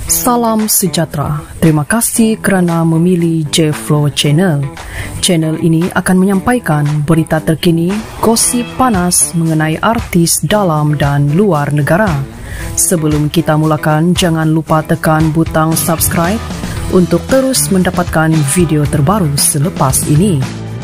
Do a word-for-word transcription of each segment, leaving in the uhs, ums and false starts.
Salam sejahtera. Terima kasih kerana memilih J-Flow Channel. Channel ini akan menyampaikan berita terkini, gosip panas mengenai artis dalam dan luar negara. Sebelum kita mulakan, jangan lupa tekan butang subscribe untuk terus mendapatkan video terbaru selepas ini.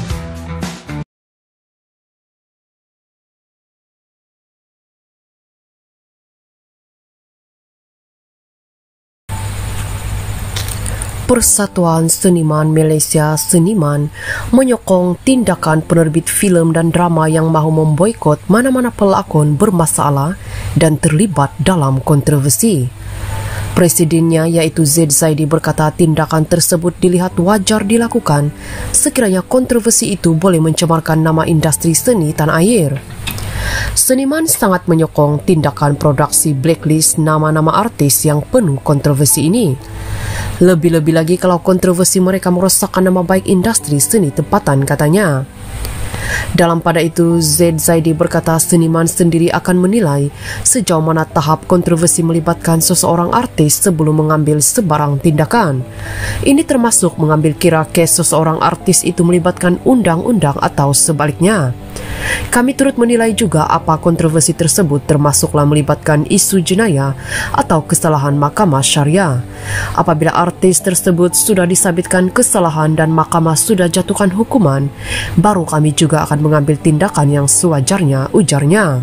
Persatuan Seniman Malaysia Seniman menyokong tindakan penerbit filem dan drama yang mahu memboikot mana-mana pelakon bermasalah dan terlibat dalam kontroversi. Presidennya iaitu Zaid Zaidi berkata tindakan tersebut dilihat wajar dilakukan sekiranya kontroversi itu boleh mencemarkan nama industri seni tanah air. Seniman sangat menyokong tindakan produksi blacklist nama-nama artis yang penuh kontroversi ini. Lebih-lebih lagi kalau kontroversi mereka merosakkan nama baik industri seni tempatan, katanya. Dalam pada itu, Zaid Zaidi berkata seniman sendiri akan menilai sejauh mana tahap kontroversi melibatkan seseorang artis sebelum mengambil sebarang tindakan. Ini termasuk mengambil kira kes seseorang artis itu melibatkan undang-undang atau sebaliknya. Kami turut menilai juga apa kontroversi tersebut termasuklah melibatkan isu jenayah atau kesalahan mahkamah syariah. Apabila artis tersebut sudah disabitkan kesalahan dan mahkamah sudah jatuhkan hukuman, baru kami juga akan mengambil tindakan yang sewajarnya, ujarnya.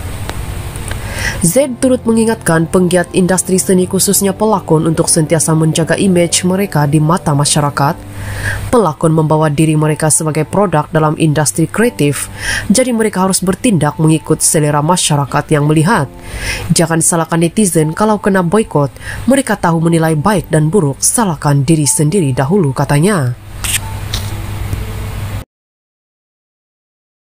Z turut mengingatkan penggiat industri seni khususnya pelakon untuk sentiasa menjaga imej mereka di mata masyarakat. Pelakon membawa diri mereka sebagai produk dalam industri kreatif, jadi mereka harus bertindak mengikut selera masyarakat yang melihat. Jangan salahkan netizen kalau kena boikot, mereka tahu menilai baik dan buruk, salahkan diri sendiri dahulu, katanya.